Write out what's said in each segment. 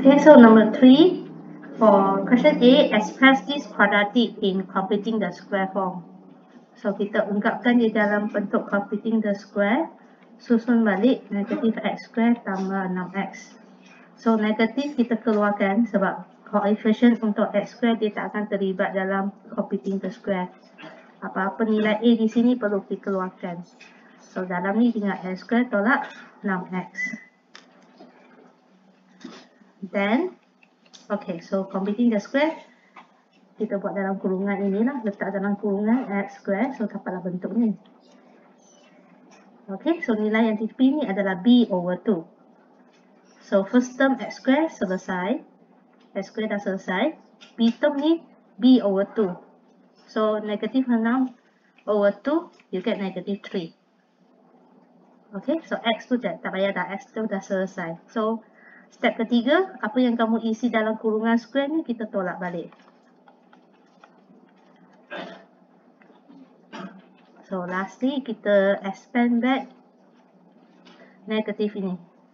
Okay, so number 3, for question A, express this quadratic in completing the square form. So, kita ungkapkan di dalam bentuk completing the square, susun balik negatif x square tambah 6x. So, negatif kita keluarkan sebab coefficient untuk x square dia tak akan terlibat dalam completing the square. Apa-apa nilai A di sini perlu dikeluarkan. So, dalam ni tinggal x square tolak 6x. Then, okay, so completing the square, kita buat dalam kurungan inilah, letak dalam kurungan x square, so dapatlah bentuk ni. Okay, so nilai yang dipilih ni adalah b over 2. So first term x square selesai, x square dah selesai, b term ni b over 2. So negatif 6 over 2, you get negative 3. Okay, so x tu tak payah dah, x tu dah selesai. So step ketiga, apa yang kamu isi dalam kurungan square ni kita tolak balik. So lastly, kita expand back negatif ini.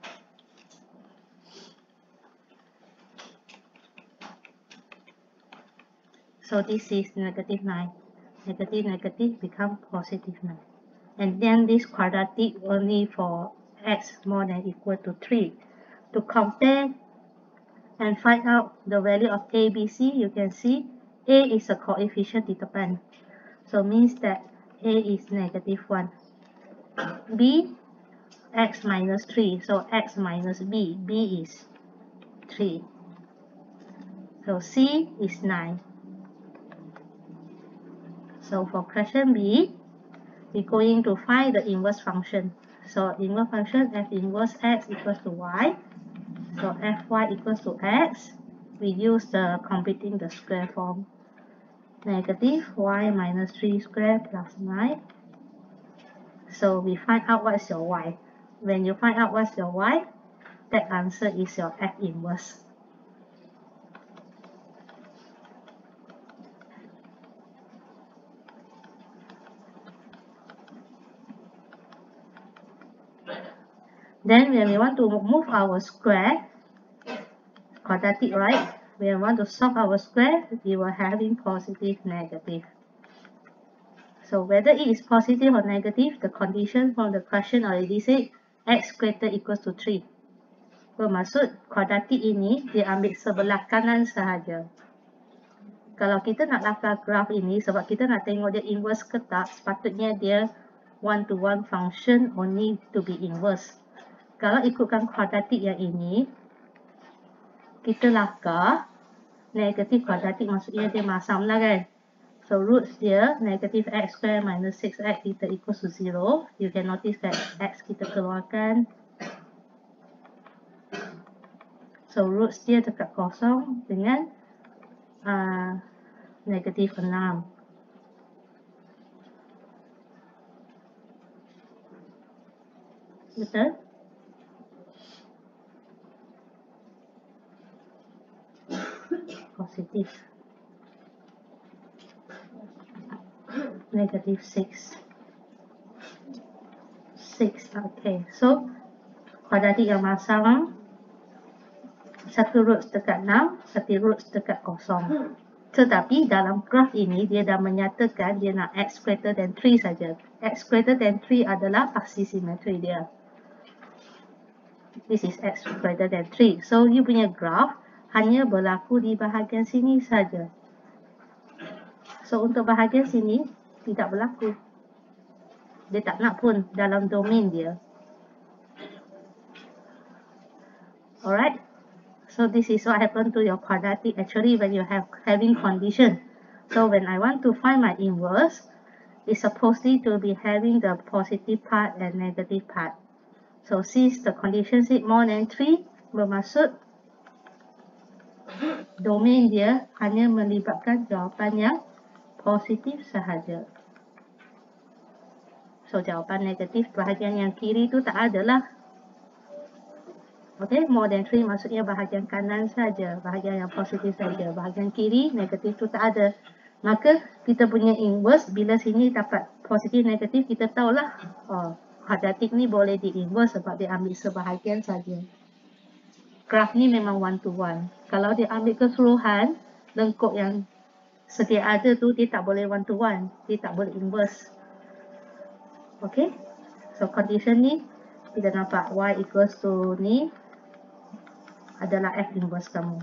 So this is negative 9. Negative become positive 9. And then this quadratic only for x more than equal to 3. To compare and find out the value of a, b, c, you can see a is a coefficient di depan. So means that a is negative 1. b, x minus 3. So x minus b, b is 3. So c is 9. So for question B, we're going to find the inverse function. So inverse function f inverse x equals to y. So fy equals to x. We use the completing the square form. Negative y minus 3 square plus 9. So we find out what's your y. When you find out what's your y, that answer is your f inverse. Then when we want to move our square, quadratic, right? When we want to solve our square, we will having positive, negative. So whether it is positive or negative, the condition from the question already said x greater equals to 3. Bermaksud quadratic ini dia ambil sebelah kanan sahaja. Kalau kita nak lakar graf ini, sebab kita nak tengok dia inverse ke tak, sepatutnya dia one-to-one function only to be inverse. Kalau ikutkan kuadratik yang ini, kita lakar negatif kuadratik, maksudnya dia masam lah kan. So roots dia negatif x square minus 6x kita equals to 0. You can notice that x kita keluarkan. So roots dia dekat kosong dengan negatif 6. Betul? Positif. Negative 6. Okay. So, kuadratik yang masam, satu roots dekat 6, satu roots dekat kosong. Tetapi dalam graf ini, dia dah menyatakan dia nak x greater than 3 saja. X greater than 3 adalah aksi simetri dia. This is x greater than 3. So, you punya graf hanya berlaku di bahagian sini saja. So, untuk bahagian sini, tidak berlaku. Dia tak nak pun dalam domain dia. Alright? So, this is what happened to your quadratic actually when you have having condition. So, when I want to find my inverse, it's supposed to be having the positive part and negative part. So, since the condition is more than 3, bermaksud domain dia hanya melibatkan jawapan yang positif sahaja. So, jawapan negatif bahagian yang kiri tu tak ada lah. Okay, more than 3 maksudnya bahagian kanan saja, bahagian yang positif saja. Bahagian kiri, negatif tu tak ada. Maka, kita punya inverse, bila sini dapat positif, negatif, kita tahulah, oh, quadratic ni boleh di inverse sebab dia ambil sebahagian saja. graf ni memang 1 to 1. Kalau dia ambil keseluruhan, lengkuk yang sedia ada tu, dia tak boleh 1 to 1. Dia tak boleh inverse. Okay. So, condition ni, kita nampak y equals to ni adalah F inverse kamu.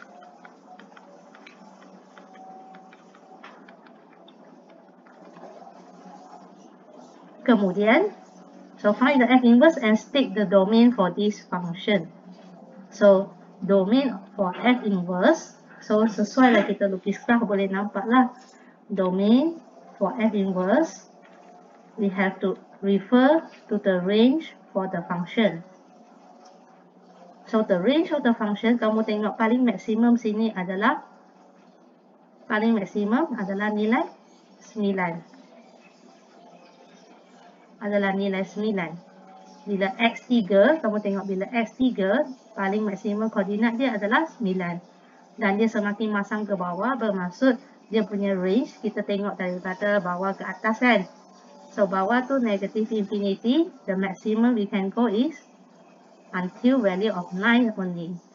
Kemudian, so find the F inverse and state the domain for this function. So, domain for F inverse, so sesuai lah kita lukis graf, boleh nampak lah. Domain for F inverse, we have to refer to the range for the function. So, the range of the function, kamu tengok paling maksimum sini adalah, paling maksimum adalah nilai 9. Adalah nilai 9. Bila X3, kamu tengok bila X3, paling maksimum koordinat dia adalah 9. Dan dia semakin masang ke bawah, bermaksud dia punya range, kita tengok daripada bawah ke atas kan. So, bawah tu negative infinity, the maximum we can go is until value of 9 only.